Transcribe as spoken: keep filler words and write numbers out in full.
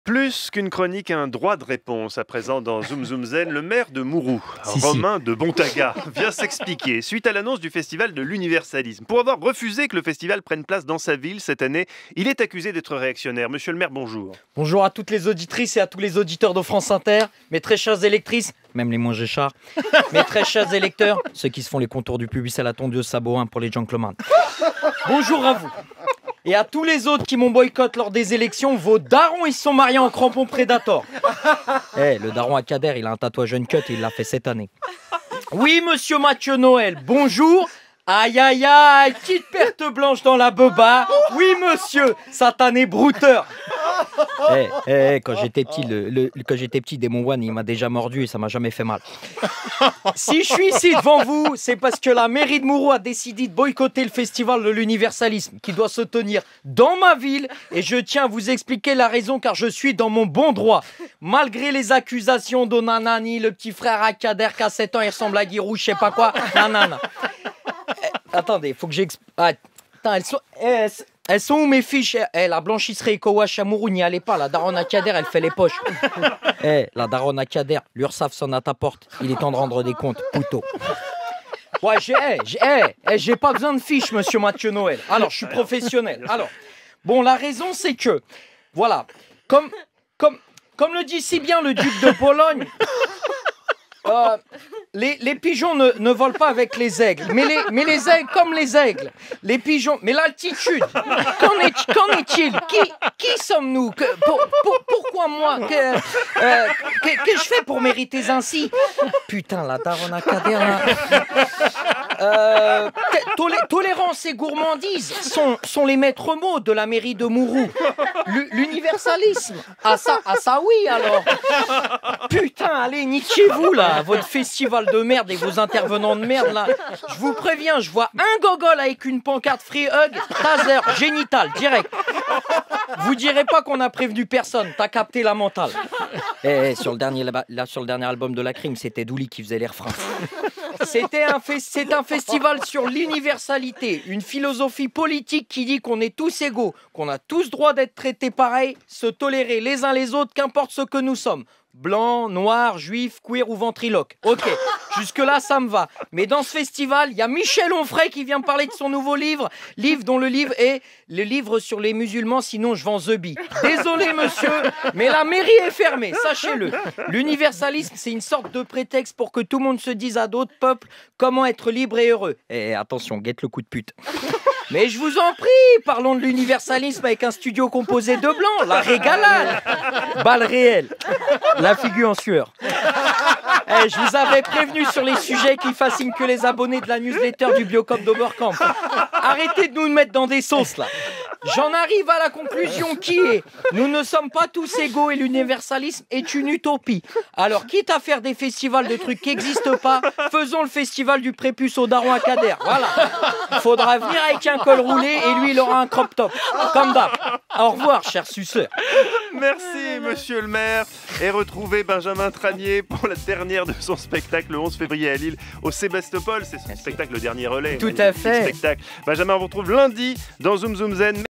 Plus qu'une chronique, un droit de réponse. À présent, dans Zoom Zoom Zen, le maire de Mourou, Si, Romain de Bontaga, vient s'expliquer suite à l'annonce du festival de l'universalisme. Pour avoir refusé que le festival prenne place dans sa ville cette année, il est accusé d'être réactionnaire. Monsieur le maire, bonjour. Bonjour à toutes les auditrices et à tous les auditeurs de France Inter, mes très chères électrices, même les moins chars, mes très chers électeurs, ceux qui se font les contours du pubis à la tondeuse sabot hein, pour les gentlemen. Bonjour à vous. Et à tous les autres qui m'ont boycotté lors des élections, vos darons ils se sont mariés en crampon Predator. Eh, hey, le daron à Kader, il a un tatouage uncut et il l'a fait cette année. Oui, monsieur Mathieu Noël, bonjour. Aïe aïe aïe, petite perte blanche dans la beba. Oui, monsieur, satané brouteur. Eh, hey, hey, hey, quand j'étais petit, le, le, quand j'étais petit, Demon One, il m'a déjà mordu et ça m'a jamais fait mal. Si je suis ici devant vous, c'est parce que la mairie de Mourou a décidé de boycotter le festival de l'universalisme qui doit se tenir dans ma ville et je tiens à vous expliquer la raison car je suis dans mon bon droit. Malgré les accusations d'Onanani, le petit frère à Kader qui a sept ans, il ressemble à Giroud, je sais pas quoi, nanana. Eh, attendez, il faut que j'explique. Ah, attends, elles sont... Eh, elles sont où mes fiches? Eh, la blanchisserie Ecowash à Mourou, n'y allez pas. La daronne à Kader, elle fait les poches. Eh, la daronne à Kader, l'URSSAF sonne à ta porte. Il est temps de rendre des comptes, puto. Ouais, j'ai eh, j'ai eh, eh, j'ai pas besoin de fiches, monsieur Mathieu Noël. Alors, je suis professionnel. Alors, bon, la raison, c'est que, voilà, comme, comme, comme le dit si bien le duc de Pologne, euh, les, les pigeons ne, ne volent pas avec les aigles, mais les, mais les aigles comme les aigles. Les pigeons, mais l'altitude, qu'en est, qu'en est-il? Qui, qui sommes-nous? que, pour, pour, Pourquoi moi? Que, euh, que, que je fais pour mériter ainsi? Putain, la daronne à Kader, là. Euh, tolé tolérance et gourmandise sont, sont les maîtres mots de la mairie de Mourou. L'universalisme, ah ça, ah ça oui alors. Putain, allez, niquez-vous là, votre festival de merde et vos intervenants de merde là. Je vous préviens, je vois un gogol avec une pancarte free hug, taser, génital, direct. Vous direz pas qu'on a prévenu personne, t'as capté la mentale. Eh, sur le dernier, là, sur le dernier album de La Crime, c'était Douli qui faisait les refrains. C'était un, c'est un festival sur l'universalité, une philosophie politique qui dit qu'on est tous égaux, qu'on a tous droit d'être traités pareil, se tolérer les uns les autres, qu'importe ce que nous sommes. Blanc, noir, juif, queer ou ventriloque. Ok, jusque-là, ça me va. Mais dans ce festival, il y a Michel Onfray qui vient parler de son nouveau livre, livre dont le livre est le livre sur les musulmans, sinon je vends The Bee. Désolé, monsieur, mais la mairie est fermée, sachez-le. L'universalisme, c'est une sorte de prétexte pour que tout le monde se dise à d'autres peuples comment être libre et heureux. Et attention, guette le coup de pute. Mais je vous en prie, parlons de l'universalisme avec un studio composé de blancs, la régalade. Balle réelle, la figure en sueur. Eh, je vous avais prévenu sur les sujets qui fascinent que les abonnés de la newsletter du Biocop d'Oberkamp. Arrêtez de nous mettre dans des sauces là. J'en arrive à la conclusion qui est, nous ne sommes pas tous égaux et l'universalisme est une utopie. Alors, quitte à faire des festivals de trucs qui n'existent pas, faisons le festival du prépuce au daron à Kader. Voilà. Il faudra venir avec un col roulé et lui, il aura un crop top. Comme d'hab. Au revoir, cher suceur. Merci, monsieur le maire. Et retrouvez Benjamin Tranier pour la dernière de son spectacle le onze février à Lille, au Sébastopol. C'est son spectacle, le dernier relais. Tout à fait. Spectacle. Benjamin, on vous retrouve lundi dans Zoom Zoom Zen.